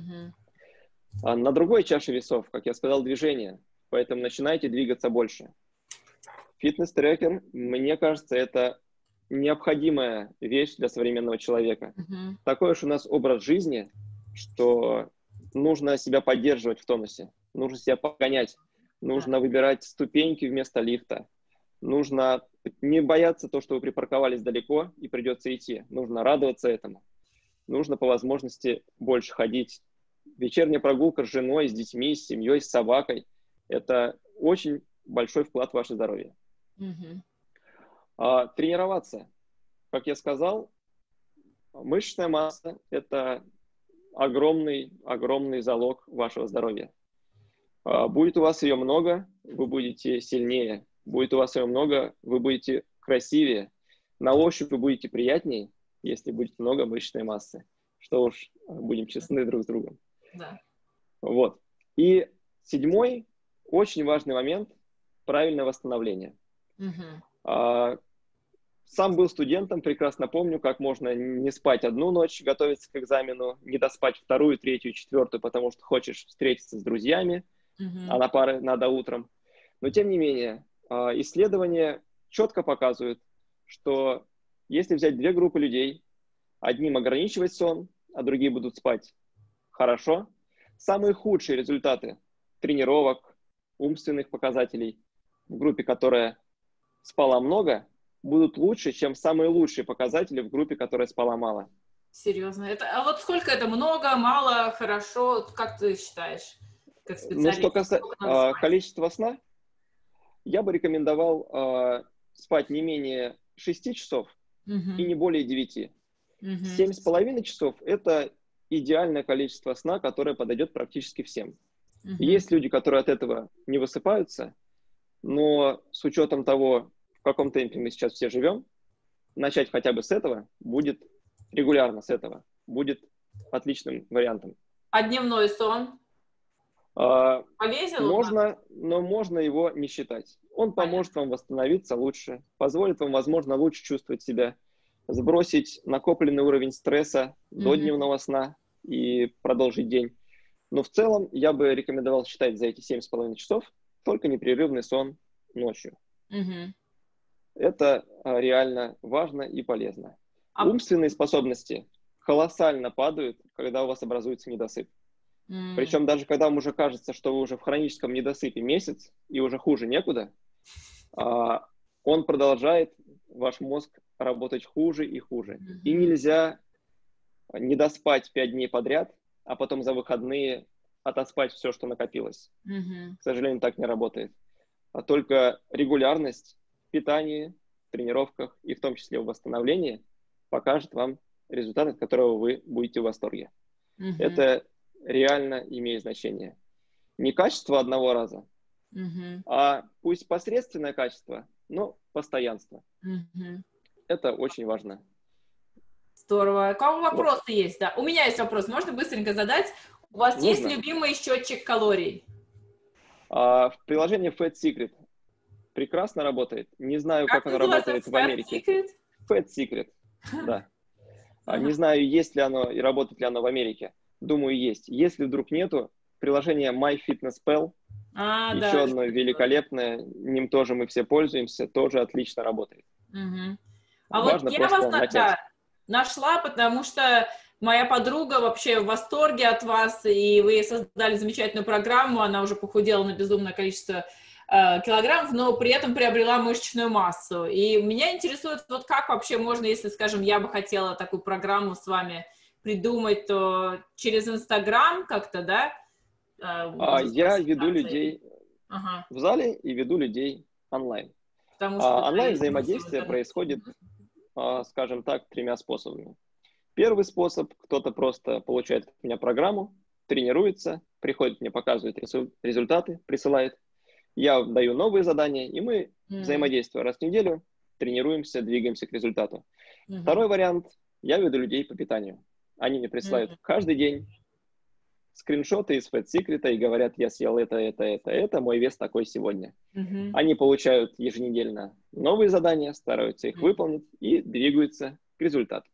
B: На другой чаше весов, как я сказал, движение. Поэтому начинайте двигаться больше. Фитнес-трекер, мне кажется, это необходимая вещь для современного человека. Такой уж у нас образ жизни, что нужно себя поддерживать в тонусе, нужно себя погонять, нужно выбирать ступеньки вместо лифта, нужно не бояться того, что вы припарковались далеко и придется идти, нужно радоваться этому, нужно по возможности больше ходить. Вечерняя прогулка с женой, с детьми, с семьей, с собакой – это очень большой вклад в ваше здоровье. Тренироваться. Как я сказал, мышечная масса – это огромный залог вашего здоровья. Будет у вас ее много, вы будете сильнее. Будет у вас ее много, вы будете красивее. На ощупь вы будете приятнее, если будет много мышечной массы. Что уж, будем честны друг с другом.
A: Да.
B: Вот. И 7-й, очень важный момент – правильное восстановление. Сам был студентом, прекрасно помню, как можно не спать одну ночь, готовиться к экзамену, не доспать 2-ю, 3-ю, 4-ю, потому что хочешь встретиться с друзьями, а на пары надо утром. Но тем не менее, исследования четко показывают, что если взять 2 группы людей, одним ограничивать сон, а другие будут спать хорошо, самые худшие результаты тренировок, умственных показателей в группе, которая спала много, будут лучше, чем самые лучшие показатели в группе, которая спала мало.
A: Серьезно? А вот сколько это? Много, мало, хорошо? Как ты считаешь, как специалист?
B: Ну, что касается количества сна, я бы рекомендовал спать не менее 6 часов и не более 9. 7,5 часов – это идеальное количество сна, которое подойдет практически всем. Есть люди, которые от этого не высыпаются, но с учетом того, в каком темпе мы сейчас все живем, начать хотя бы с этого будет регулярно, с этого будет отличным вариантом.
A: А дневной сон? Полезен?
B: Можно, но можно его не считать. Он поможет вам восстановиться лучше, позволит вам, возможно, лучше чувствовать себя, сбросить накопленный уровень стресса до дневного сна, и продолжить день. Но в целом я бы рекомендовал считать за эти 7,5 часов только непрерывный сон ночью. Это реально важно и полезно. Умственные способности колоссально падают, когда у вас образуется недосып. Причем даже когда вам уже кажется, что вы уже в хроническом недосыпе месяц и уже хуже некуда, он продолжает, ваш мозг, работать хуже и хуже. И нельзя не доспать 5 дней подряд, а потом за выходные отоспать все, что накопилось. К сожалению, так не работает. А только регулярность в питании, в тренировках и в том числе в восстановлении покажет вам результат, от которого вы будете в восторге. Это реально имеет значение. Не качество одного раза, а пусть посредственное качество, но постоянство. Это очень важно.
A: Здорово. У кого вопросы есть? Да. У меня есть вопрос. Можно быстренько задать? У вас есть любимый счетчик калорий?
B: В приложении Fat Secret прекрасно работает. Не знаю, как оно работает в Америке. Fat Secret, да. Не знаю, есть ли оно и работает ли оно в Америке. Думаю, есть. Если вдруг нету, приложение MyFitnessPal, еще одно великолепное, ним тоже мы все пользуемся, тоже отлично работает.
A: Важно вот я вас нашла, потому что моя подруга вообще в восторге от вас, и вы создали замечательную программу, она уже похудела на безумное количество килограммов, но при этом приобрела мышечную массу. И меня интересует, вот как вообще можно, если, скажем, я бы хотела такую программу с вами придумать, то через Инстаграм как-то, да?
B: Я веду людей в зале и веду людей онлайн. Онлайн взаимодействие происходит, скажем так, 3 способами. Первый способ, кто-то просто получает от меня программу, тренируется, приходит мне, показывает результаты, присылает. Я даю новые задания, и мы взаимодействуем раз в неделю, тренируемся, двигаемся к результату. Второй вариант, я веду людей по питанию. Они мне присылают каждый день скриншоты из Fat Secret и говорят, я съел это, мой вес такой сегодня. Они получают еженедельно новые задания, стараются их выполнить и двигаются к результату.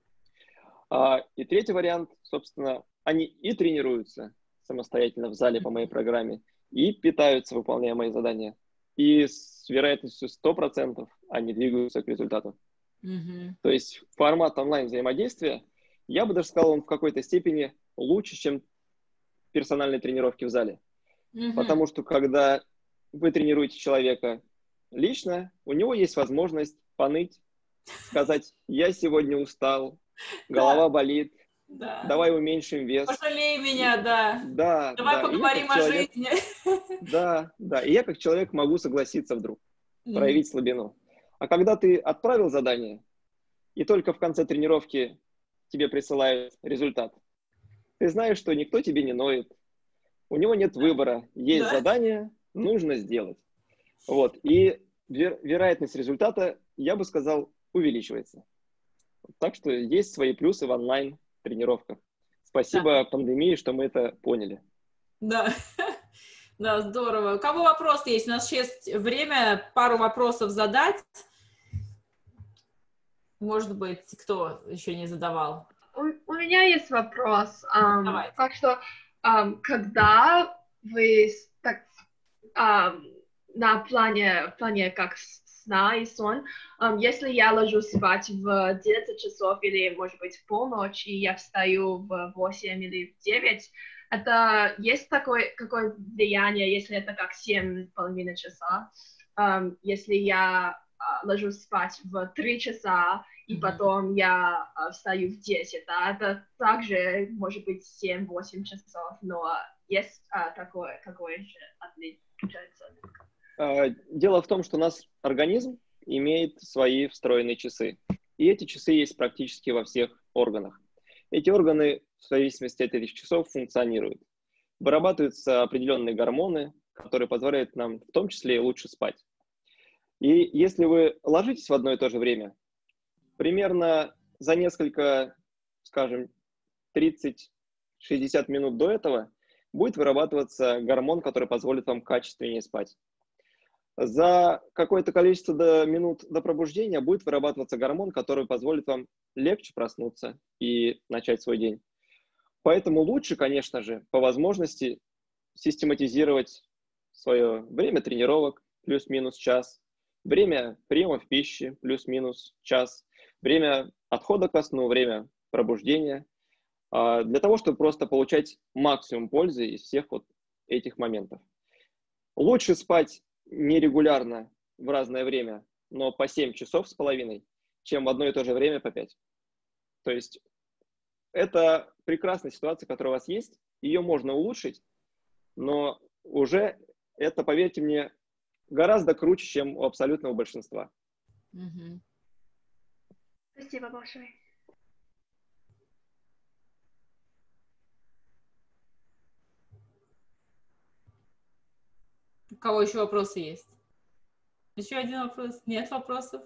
B: И третий вариант, собственно, они и тренируются самостоятельно в зале по моей программе, и питаются, выполняя мои задания. И с вероятностью 100% они двигаются к результату. То есть формат онлайн-взаимодействия, я бы даже сказал, он в какой-то степени лучше, чем персональные тренировки в зале. Потому что когда вы тренируете человека лично, у него есть возможность поныть, сказать, я сегодня устал, голова болит, давай уменьшим вес.
A: Пожалей меня, да. Давай поговорим о жизни.
B: Да. И я как человек могу согласиться вдруг, проявить слабину. А когда ты отправил задание, и только в конце тренировки тебе присылают результат, ты знаешь, что никто тебе не ноет, у него нет выбора, есть задание, нужно сделать. Вот. И вероятность результата, я бы сказал, увеличивается. Так что есть свои плюсы в онлайн-тренировках. Спасибо пандемии, что мы это поняли.
A: Да, здорово. У кого вопросы есть? У нас есть время пару вопросов задать. Может быть, кто еще не задавал?
G: У меня есть вопрос. Так что, когда вы так, на плане как сна и сон, если я ложусь спать в 11 часов или, может быть, в полночь, и я встаю в 8 или в 9, это есть какое влияние, если это как 7,5 часа? Если я ложусь спать в 3 часа, и потом я встаю в 10, это также может быть 7-8 часов, но есть какое же отличается?
B: Дело в том, что у нас организм имеет свои встроенные часы. И эти часы есть практически во всех органах. Эти органы в зависимости от этих часов функционируют. Вырабатываются определенные гормоны, которые позволяют нам в том числе и лучше спать. И если вы ложитесь в одно и то же время, примерно за несколько, скажем, 30-60 минут до этого будет вырабатываться гормон, который позволит вам качественнее спать. За какое-то количество минут до пробуждения будет вырабатываться гормон, который позволит вам легче проснуться и начать свой день. Поэтому лучше, конечно же, по возможности систематизировать свое время тренировок плюс-минус час, время приемов пищи плюс-минус час, время отхода ко сну, время пробуждения, для того, чтобы просто получать максимум пользы из всех вот этих моментов. Лучше спать нерегулярно в разное время, но по 7 часов с половиной, чем в одно и то же время по 5. То есть это прекрасная ситуация, которая у вас есть, ее можно улучшить, но уже это, поверьте мне, гораздо круче, чем у абсолютного большинства.
G: Спасибо большое.
A: У кого еще вопросы есть? Еще один вопрос? Нет вопросов?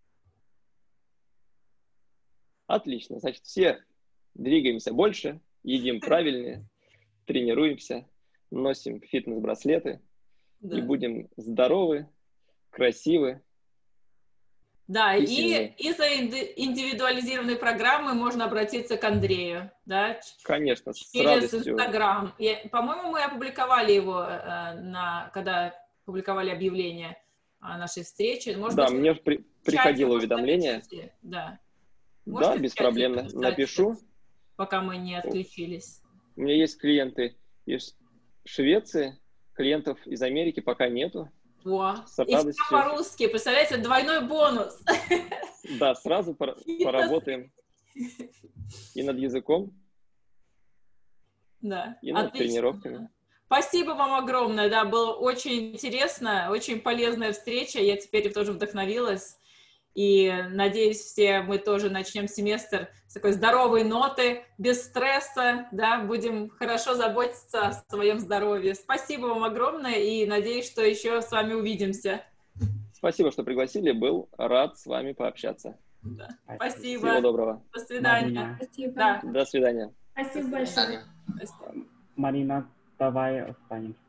B: Отлично. Значит, все двигаемся больше, едим правильнее, тренируемся, носим фитнес-браслеты и будем здоровы, красивы.
A: Да, и за индивидуализированной программой можно обратиться к Андрею, да?
B: Конечно,
A: через Инстаграм. По-моему, мы опубликовали его, когда публиковали объявление о нашей встрече. Может
B: да,
A: быть,
B: мне приходило уведомление.
A: Да,
B: да, беспроблемно. Напишу.
A: Пока мы не отключились.
B: У меня есть клиенты из Швеции, клиентов из Америки пока нету.
A: О, и все по-русски, представляете, двойной бонус.
B: Да, сразу поработаем и над языком,
A: да,
B: и над тренировками.
A: Спасибо вам огромное, да, было очень интересно, очень полезная встреча, я теперь тоже вдохновилась, и надеюсь, все мы тоже начнем семестр с такой здоровой ноты, без стресса, да, будем хорошо заботиться о своем здоровье. Спасибо вам огромное, и надеюсь, что еще с вами увидимся.
B: Спасибо, что пригласили, был рад с вами пообщаться.
A: Да. Спасибо.
B: Всего доброго.
A: До свидания.
F: Спасибо.
A: Да.
B: До свидания.
F: Спасибо большое.
A: Спасибо.
C: Марина, давай останемся.